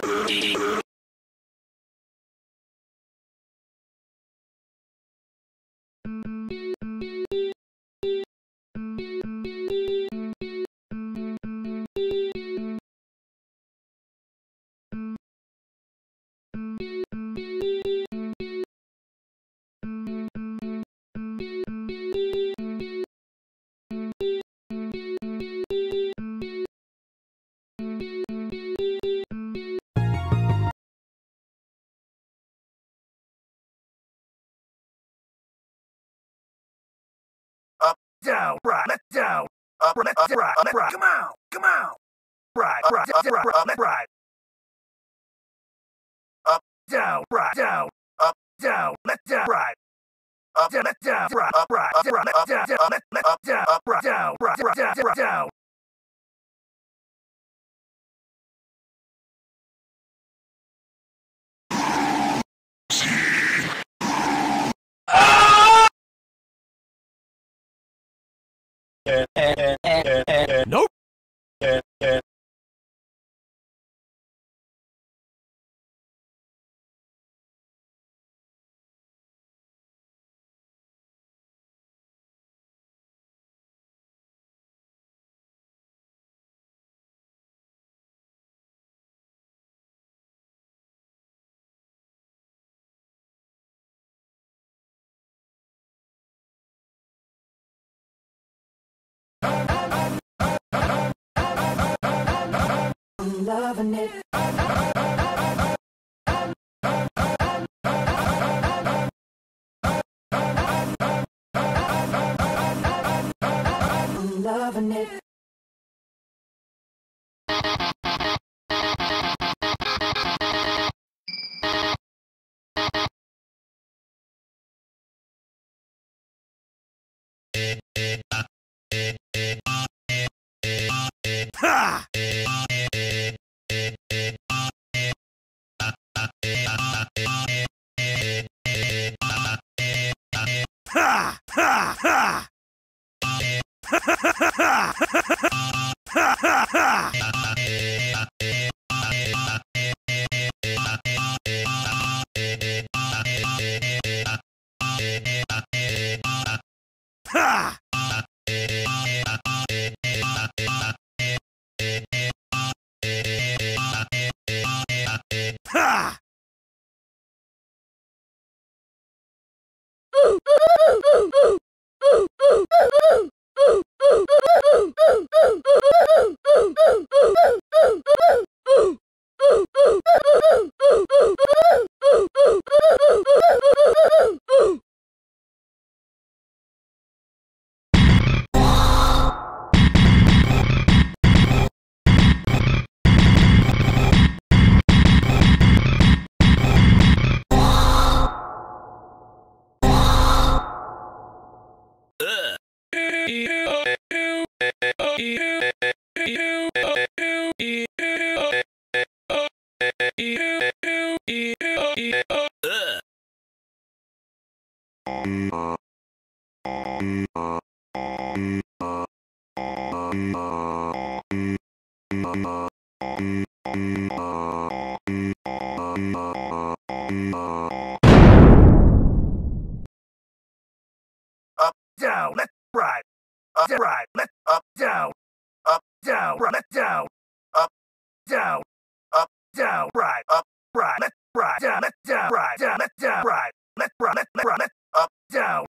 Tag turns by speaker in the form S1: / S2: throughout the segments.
S1: Up, down, right, left, down, up, left, right, left, right. Come on, come on. Right, right, left, right. Up, down, right, down, up, down, left, down, right. Up, down, left, down, right, up, right, left, down, left, left, up, down, up, right, down, right, down, down. Nope.
S2: I'm loving it. I'm loving it.
S1: Ha! Ha! Ha! Ha! Ha ha ha! Ha! Ha! Up, down, left, right. Up, right, left, up, down, right, left, down, up, down, right, up, right, left, down, left, down, right, down, left, down, right, left, left, up, down.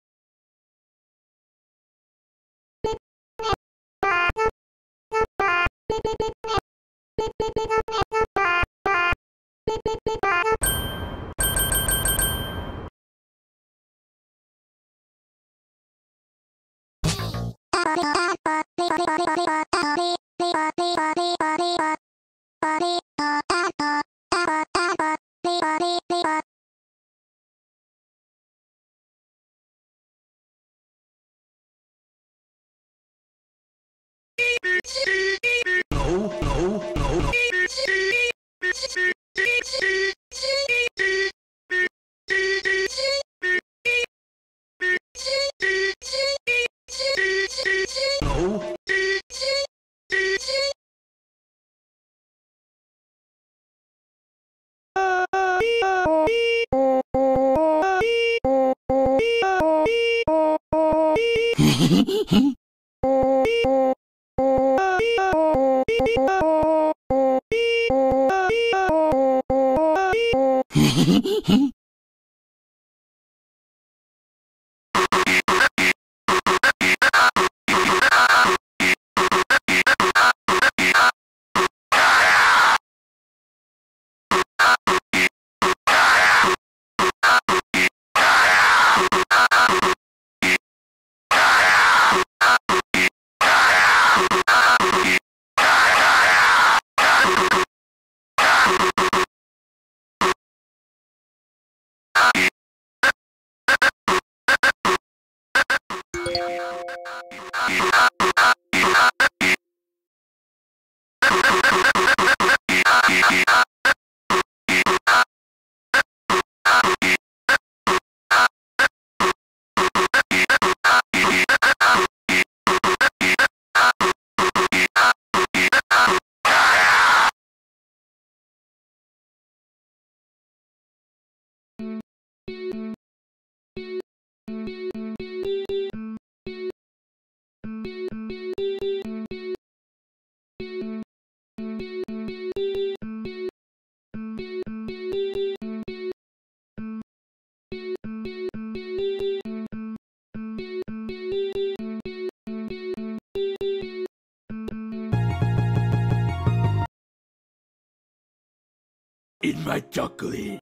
S1: In my chocolate.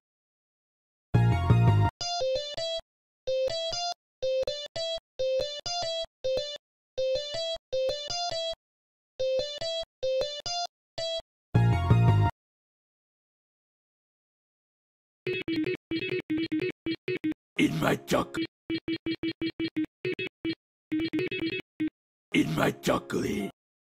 S1: In my chocolate. In my chocolate.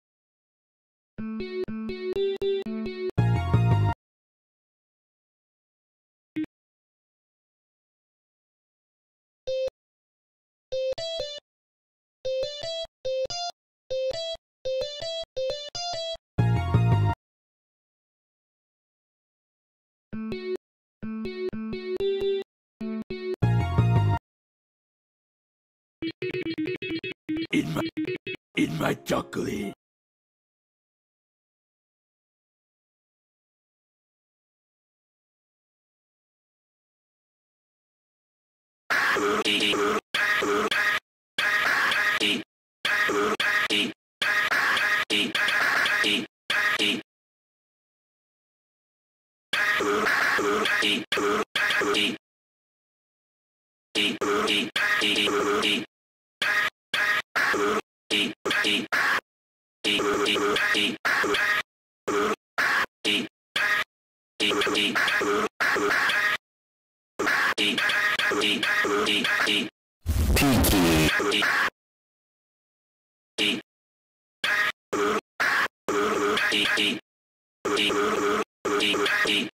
S1: In my chocolate. Pinky.